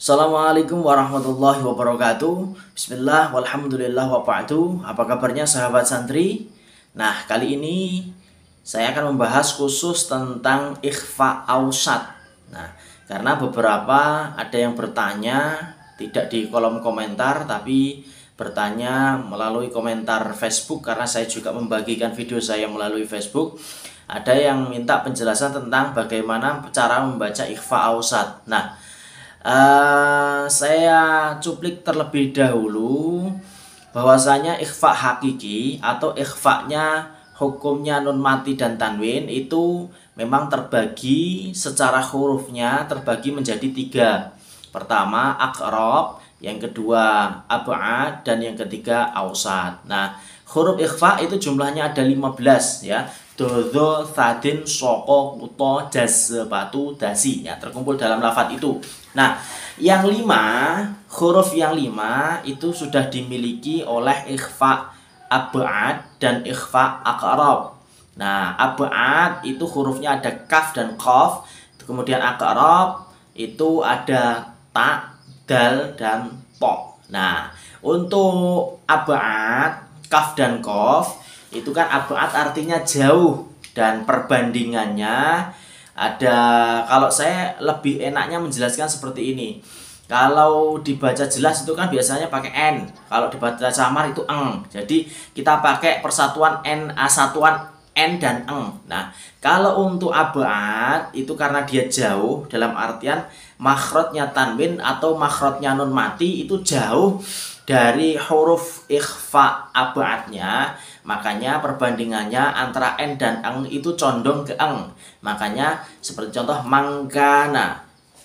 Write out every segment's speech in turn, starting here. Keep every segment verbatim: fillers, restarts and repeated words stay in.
Assalamualaikum warahmatullahi wabarakatuh. Bismillah, walhamdulillah, wa ba'du. Apa kabarnya sahabat santri? Nah, kali ini saya akan membahas khusus tentang ikhfa ausat. Nah, karena beberapa ada yang bertanya tidak di kolom komentar, tapi bertanya melalui komentar Facebook, karena saya juga membagikan video saya melalui Facebook. Ada yang minta penjelasan tentang bagaimana cara membaca ikhfa ausat. Nah, Uh, saya cuplik terlebih dahulu bahwasanya ikhfa hakiki atau ikhfa-nya hukumnya nun mati dan tanwin itu memang terbagi secara hurufnya terbagi menjadi tiga. Pertama aqrab, yang kedua ab'ad, dan yang ketiga ausat. Nah, huruf ikhfa itu jumlahnya ada lima belas ya. Dodo, sadin, soko, kuto, jas, batu, dasi ya, terkumpul dalam lafadz itu. Nah, yang lima, huruf yang lima itu sudah dimiliki oleh ikhfa ab'ad dan ikhfa aqrab. Nah, ab'ad itu hurufnya ada kaf dan qaf, kemudian aqrab itu ada ta, dal, dan to. Nah, untuk ab'ad, kaf dan qaf itu kan ab'ad artinya jauh, dan perbandingannya ada, kalau saya lebih enaknya menjelaskan seperti ini. Kalau dibaca jelas itu kan biasanya pakai n, kalau dibaca samar itu eng. Jadi kita pakai persatuan n, satuan n dan eng. Nah, kalau untuk ab'ad itu karena dia jauh, dalam artian makhrajnya tanwin atau makhrajnya nun mati itu jauh dari huruf ikhfa ab'adnya, makanya perbandingannya antara n dan eng itu condong ke eng. Makanya seperti contoh mangkana,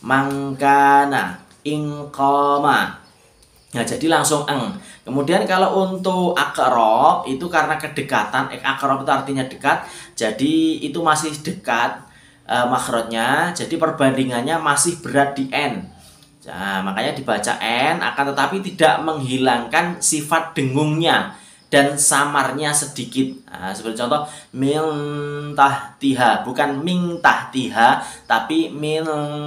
mangkana, ingqama. Nah, jadi langsung eng. Kemudian kalau untuk aqrab itu karena kedekatan, eh, aqrab itu artinya dekat, jadi itu masih dekat e, makhrajnya, jadi perbandingannya masih berat di n. Nah, makanya dibaca n, akan tetapi tidak menghilangkan sifat dengungnya dan samarnya sedikit. Nah, seperti contoh min tahtiha, bukan min tahtiha, tapi min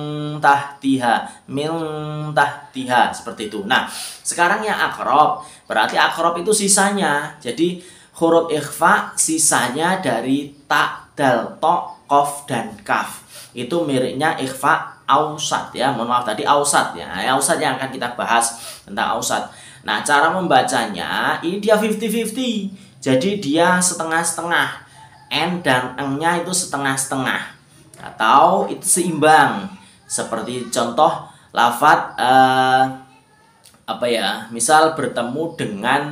tahtiha, min tahtiha, seperti itu. Nah, sekarang yang aqrab, berarti aqrab itu sisanya. Jadi huruf ikhfa sisanya dari ta, dal, to, qaf, dan kaf. Itu miripnya ikhfa ausat ya. Mohon maaf tadi ausat ya. Ausat yang akan kita bahas tentang ausat. Nah, cara membacanya ini dia lima puluh lima puluh. Jadi dia setengah-setengah. N dan eng-nya itu setengah-setengah. Atau itu seimbang. Seperti contoh lafadz eh, apa ya? Misal bertemu dengan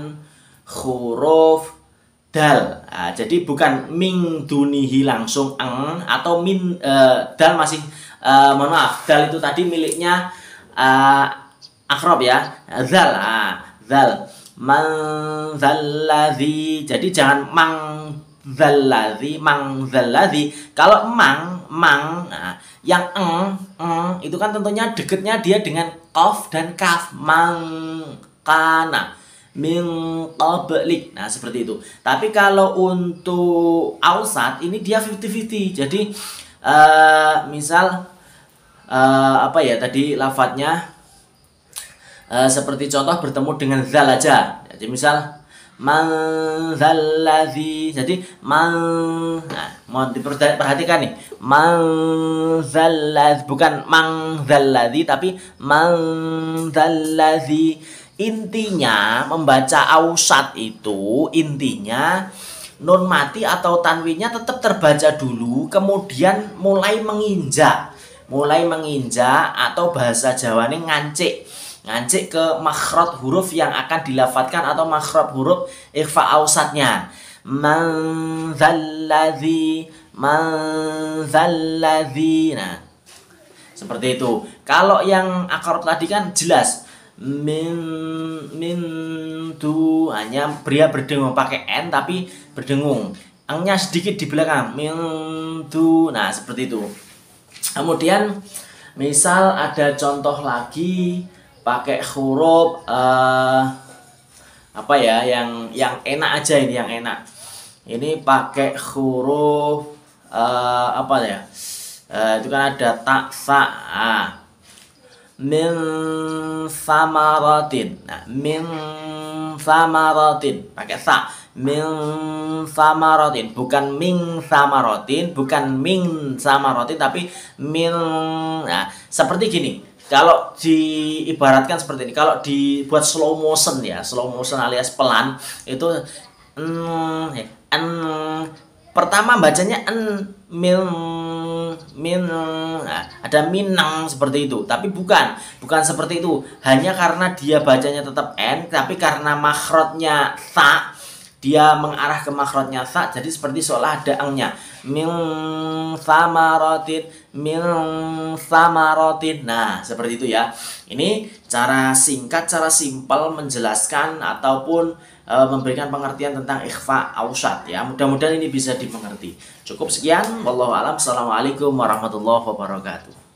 huruf dal. Nah, jadi bukan min dunihi langsung eng, atau min eh, dal masih eh, mohon maaf, dal itu tadi miliknya eh, akrab ya, zal, ah, zal, man zalladzi. Jadi jangan mang zalladzi, mang zalladzi. Kalau mang, mang, nah, yang eng, eng itu kan tentunya dekatnya dia dengan qaf dan kaf, mang kana, min qablik. Nah, seperti itu. Tapi kalau untuk ausat ini dia lima puluh lima puluh. Jadi uh, misal uh, apa ya tadi lafadznya, Uh, seperti contoh bertemu dengan zal aja. Jadi misal man zalladzi. Jadi man, nah, mohon diperhatikan nih. Man zalladzi, bukan mang zalladzi, tapi man zalladzi. Intinya membaca ausat itu intinya nun mati atau tanwinnya tetap terbaca dulu, kemudian mulai menginjak, mulai menginjak atau bahasa Jawane ngancik. Ngancik ke makhraj huruf yang akan dilafatkan atau makhraj huruf ikhfa ausatnya. Man zalladzi, man zalladzi. Nah, seperti itu. Kalau yang aqrab tadi kan jelas min min tu, hanya pria berdengung pakai n tapi berdengung. Engnya sedikit di belakang. Min tu. Nah, seperti itu. Kemudian misal ada contoh lagi pakai huruf uh, apa ya yang yang enak aja, ini yang enak. Ini pakai huruf uh, apa ya? Uh, itu kan ada ta, sa. Ah. min samaratin. Nah, min samaratin pakai sa. Min samaratin, bukan min samaratin, bukan min samaratin, tapi min. Nah, seperti gini. Kalau diibaratkan seperti ini, kalau dibuat slow motion ya, slow motion alias pelan, itu en, en, pertama bacanya en, min, min, nah, ada minang seperti itu, tapi bukan, bukan seperti itu. Hanya karena dia bacanya tetap n, tapi karena makhrajnya sa, dia mengarah ke makhrajnya sa, jadi seperti seolah ada engnya. Min samaratin, min samaratin. Nah, seperti itu ya. Ini cara singkat, cara simpel menjelaskan ataupun e, memberikan pengertian tentang ikhfa awsat ya. Mudah-mudahan ini bisa dimengerti. Cukup sekian. Wallahu a'lam. Assalamualaikum warahmatullahi wabarakatuh.